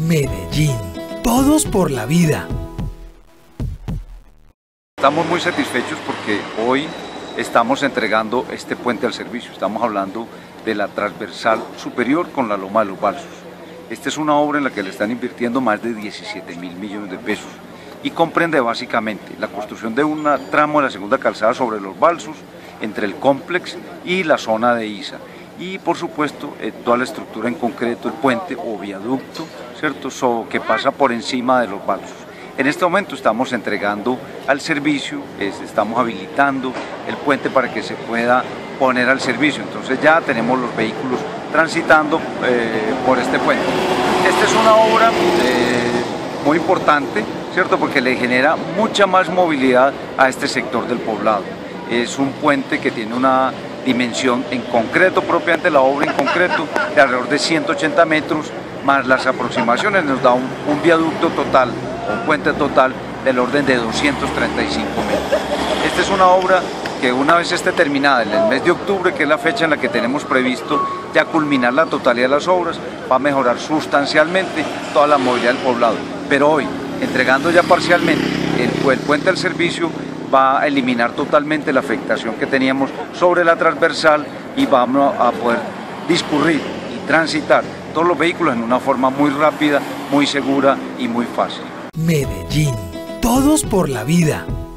Medellín, todos por la vida. Estamos muy satisfechos porque hoy estamos entregando este puente al servicio. Estamos hablando de la transversal superior con la Loma de los Balsos. Esta es una obra en la que le están invirtiendo más de 17.000 millones de pesos y comprende básicamente la construcción de un tramo de la segunda calzada sobre los balsos entre el complex y la zona de Isa. Y por supuesto toda la estructura en concreto, el puente o viaducto, ¿cierto?, que pasa por encima de los balsos. En este momento estamos entregando al servicio, estamos habilitando el puente para que se pueda poner al servicio. Entonces ya tenemos los vehículos transitando por este puente. Esta es una obra muy importante, ¿cierto?, porque le genera mucha más movilidad a este sector del poblado. Es un puente que tiene una dimensión en concreto, propiamente la obra en concreto, de alrededor de 180 metros, más las aproximaciones nos da un viaducto total, un puente total del orden de 235 metros. Esta es una obra que una vez esté terminada en el mes de octubre, que es la fecha en la que tenemos previsto ya culminar la totalidad de las obras, va a mejorar sustancialmente toda la movilidad del poblado. Pero hoy, entregando ya parcialmente el puente al servicio, va a eliminar totalmente la afectación que teníamos sobre la transversal y vamos a poder discurrir y transitar todos los vehículos en una forma muy rápida, muy segura y muy fácil. Medellín, todos por la vida.